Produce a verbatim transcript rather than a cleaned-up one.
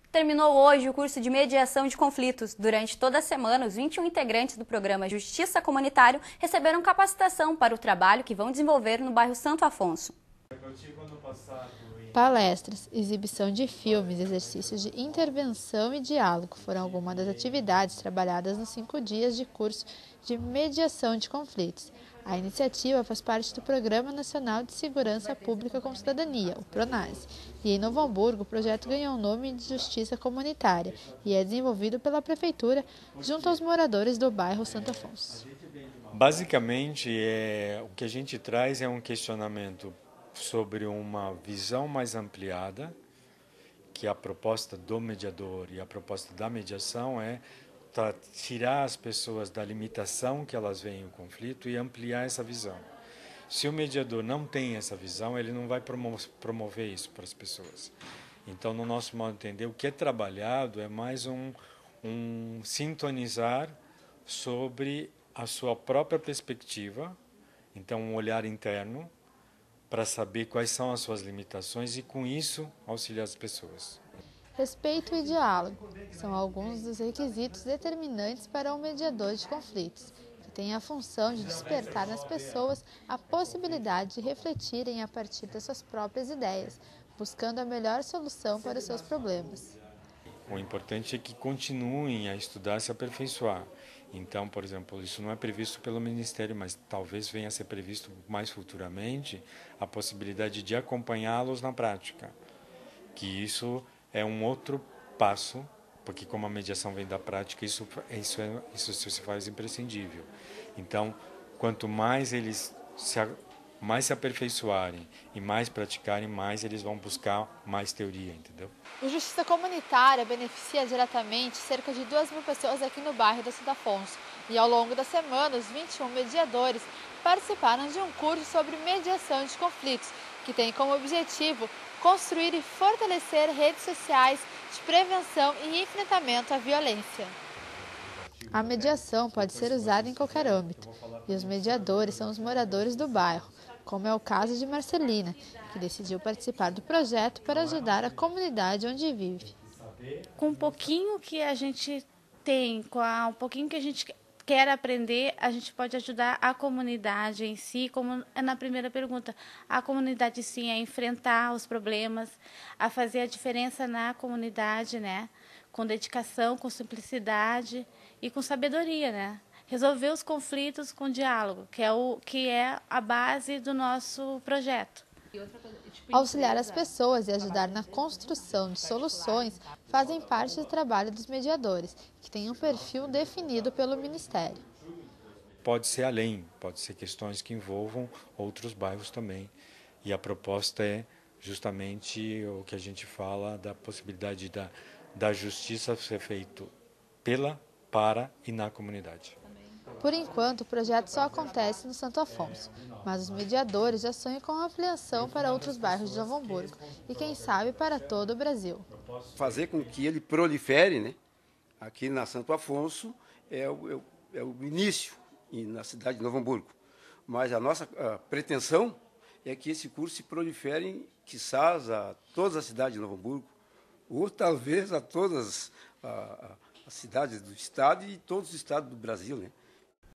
Terminou hoje o curso de mediação de conflitos. Durante toda a semana, os vinte e um integrantes do programa Justiça Comunitário receberam capacitação para o trabalho que vão desenvolver no bairro Santo Afonso. Palestras, exibição de filmes, exercícios de intervenção e diálogo foram algumas das atividades trabalhadas nos cinco dias de curso de mediação de conflitos. A iniciativa faz parte do Programa Nacional de Segurança Pública com Cidadania, o PRONASSE, e em Novo Hamburgo o projeto ganhou o nome de Justiça Comunitária e é desenvolvido pela Prefeitura junto aos moradores do bairro Santo Afonso. Basicamente, é, o que a gente traz é um questionamento sobre uma visão mais ampliada, que a proposta do mediador e a proposta da mediação é tirar as pessoas da limitação que elas veem o conflito e ampliar essa visão. Se o mediador não tem essa visão, ele não vai promover isso para as pessoas. Então, no nosso modo de entender, o que é trabalhado é mais um, um sintonizar sobre a sua própria perspectiva, então um olhar interno, para saber quais são as suas limitações e, com isso, auxiliar as pessoas. Respeito e diálogo são alguns dos requisitos determinantes para um mediador de conflitos, que tem a função de despertar nas pessoas a possibilidade de refletirem a partir das suas próprias ideias, buscando a melhor solução para os seus problemas. O importante é que continuem a estudar e se aperfeiçoar. Então, por exemplo, isso não é previsto pelo Ministério, mas talvez venha a ser previsto mais futuramente a possibilidade de acompanhá-los na prática. Que isso é um outro passo, porque como a mediação vem da prática, isso, isso, é, isso se faz imprescindível. Então, quanto mais eles se, mais se aperfeiçoarem e mais praticarem, mais eles vão buscar mais teoria, entendeu? O Justiça Comunitária beneficia diretamente cerca de duas mil pessoas aqui no bairro da Santo Afonso. E ao longo da semana, os vinte e um mediadores participaram de um curso sobre mediação de conflitos, que tem como objetivo construir e fortalecer redes sociais de prevenção e enfrentamento à violência. A mediação pode ser usada em qualquer âmbito, e os mediadores são os moradores do bairro, como é o caso de Marcelina, que decidiu participar do projeto para ajudar a comunidade onde vive. Com um pouquinho que a gente tem, com um pouquinho que a gente quer aprender, a gente pode ajudar a comunidade em si, como é na primeira pergunta, a comunidade sim a enfrentar os problemas, a fazer a diferença na comunidade, né? Com dedicação, com simplicidade e com sabedoria, né? Resolver os conflitos com diálogo, que é, o, que é a base do nosso projeto. Auxiliar as pessoas e ajudar na construção de soluções fazem parte do trabalho dos mediadores, que têm um perfil definido pelo Ministério. Pode ser além, pode ser questões que envolvam outros bairros também. E a proposta é justamente o que a gente fala da possibilidade da, da justiça ser feita pela, para e na comunidade. Por enquanto, o projeto só acontece no Santo Afonso, mas os mediadores já sonham com a ampliação para outros bairros de Novo Hamburgo e, quem sabe, para todo o Brasil. Fazer com que ele prolifere, né? Aqui na Santo Afonso é o, é o, é o início e na cidade de Novo Hamburgo, mas a nossa a pretensão é que esse curso se prolifere, quiçás, a toda a cidade de Novo Hamburgo, ou talvez a todas a, a, as cidades do estado e todos os estados do Brasil, né?